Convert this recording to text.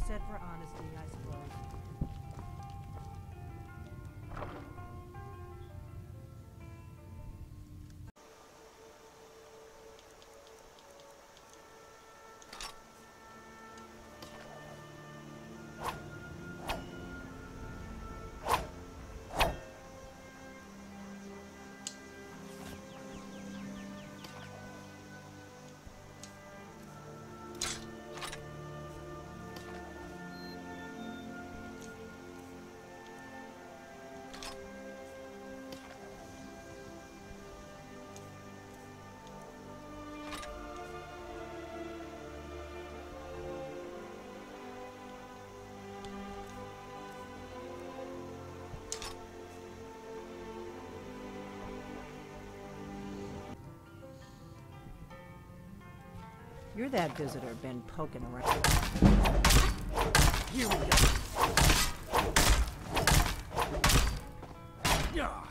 said for honesty, I suppose. You're that visitor been poking around. Here we go. Yeah.